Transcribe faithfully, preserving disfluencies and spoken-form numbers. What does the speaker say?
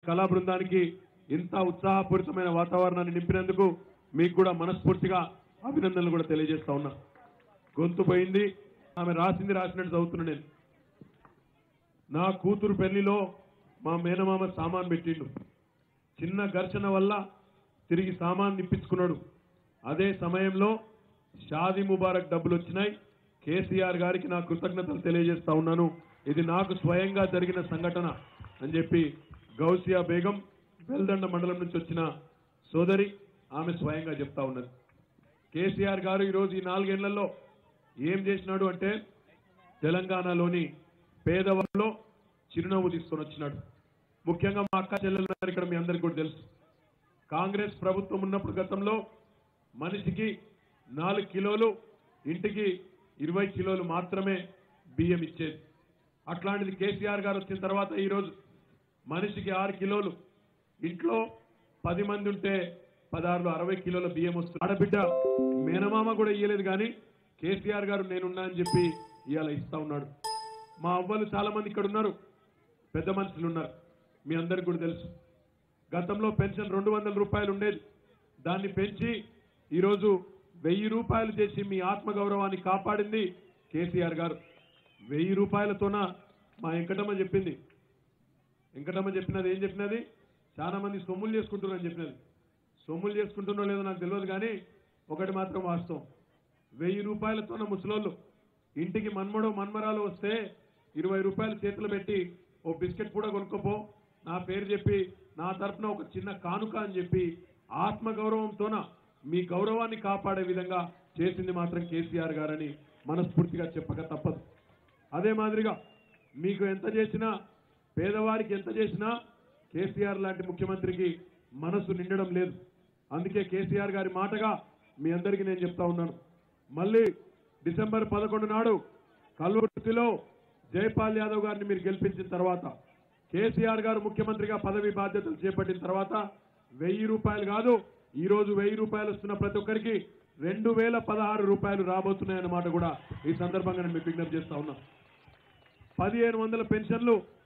కళా బృందానికి ఇంత ఉత్సాహపూరితమైన వాతావరణాన్ని నింపినందుకు మీకు కూడా మనస్ఫూర్తిగా అభినందనలు కూడా తెలియజేస్తా ఉన్నా. గొంతు పోయింది, ఆమె రాసింది రాసినట్టు చదువుతున్నా నేను. నా కూతురు పెళ్లిలో మా మేనమామ సామాన్ పెట్టిండు. చిన్న ఘర్షణ వల్ల తిరిగి సామాన్ నిప్పించుకున్నాడు. అదే సమయంలో షాదీ ముబారక్ డబ్బులు వచ్చినాయి. కేసీఆర్ గారికి నా కృతజ్ఞతలు తెలియజేస్తా ఉన్నాను. ఇది నాకు స్వయంగా జరిగిన సంఘటన అని చెప్పి గౌసియా బేగం వెల్దండ మండలం నుంచి వచ్చిన సోదరి ఆమె స్వయంగా చెప్తా ఉన్నది. కేసీఆర్ గారు ఈరోజు ఈ నాలుగేళ్లలో ఏం చేసినాడు అంటే తెలంగాణలోని పేదవాళ్ళలో చిరునవ్వు తీసుకొని వచ్చినాడు. ముఖ్యంగా మా అక్క చెల్లెలు ఇక్కడ మీ అందరికీ కూడా తెలుసు. కాంగ్రెస్ ప్రభుత్వం ఉన్నప్పుడు గతంలో మనిషికి నాలుగు కిలోలు ఇంటికి ఇరవై కిలోలు మాత్రమే బియ్యం ఇచ్చేది. అట్లాంటిది కేసీఆర్ గారు వచ్చిన తర్వాత ఈరోజు మనిషికి ఆరు కిలోలు, ఇంట్లో పది మంది ఉంటే పదహారులో అరవై కిలోల బియ్యం వస్తుంది. ఆడబిడ్డ మేనమామ కూడా ఇయ్యలేదు, కానీ కేసీఆర్ గారు నేనున్నా అని చెప్పి ఇవాళ ఇస్తా ఉన్నాడు. మా అవ్వలు చాలా మంది ఇక్కడ ఉన్నారు, పెద్ద మనుషులు ఉన్నారు, మీ అందరికి కూడా తెలుసు. గతంలో పెన్షన్ రెండు వందల రూపాయలు ఉండేది, దాన్ని పెంచి ఈరోజు వెయ్యి రూపాయలు చేసి మీ ఆత్మగౌరవాన్ని కాపాడింది కేసీఆర్ గారు. వెయ్యి రూపాయలతోన మా వెంకటమ్మ చెప్పింది, వెంకటమ్మ చెప్పినది ఏం చెప్పినది, చాలా మంది సొమ్ములు చేసుకుంటున్నారని చెప్పినది. సొమ్ములు చేసుకుంటున్నో లేదో నాకు తెలియదు, కానీ ఒకటి మాత్రం వాస్తవం, వెయ్యి రూపాయలతోన ముసలోళ్ళు ఇంటికి మన్మడో మన్మరాలు వస్తే ఇరవై రూపాయలు చేతులు పెట్టి ఓ బిస్కెట్ కూడా కొనుక్కోపో, నా పేరు చెప్పి నా తరఫున ఒక చిన్న కానుక అని చెప్పి ఆత్మగౌరవంతోన మీ గౌరవాన్ని కాపాడే విధంగా చేసింది మాత్రం కేసీఆర్ గారని మనస్ఫూర్తిగా చెప్పక తప్పదు. అదే మాదిరిగా మీకు ఎంత చేసినా, పేదవారికి ఎంత చేసినా కేసీఆర్ లాంటి ముఖ్యమంత్రికి మనసు నిండడం లేదు. అందుకే కేసీఆర్ గారి మాటగా మీ అందరికీ నేను చెప్తా ఉన్నాను, మళ్ళీ డిసెంబర్ పదకొండు నాడు కల్వకుర్తిలో జైపాల్ యాదవ్ గారిని మీరు గెలిపించిన తర్వాత, కేసీఆర్ గారు ముఖ్యమంత్రిగా పదవి బాధ్యతలు చేపట్టిన తర్వాత వెయ్యి రూపాయలు కాదు, ఈ రోజు వెయ్యి రూపాయలు వస్తున్న ప్రతి ఒక్కరికి రెండు వేల పదహారు రూపాయలు రాబోతున్నాయన్నమాట కూడా ఈ సందర్భంగా నేను మీకు విజ్ఞప్తి చేస్తా ఉన్నా. పదిహేను వందల పెన్షన్లు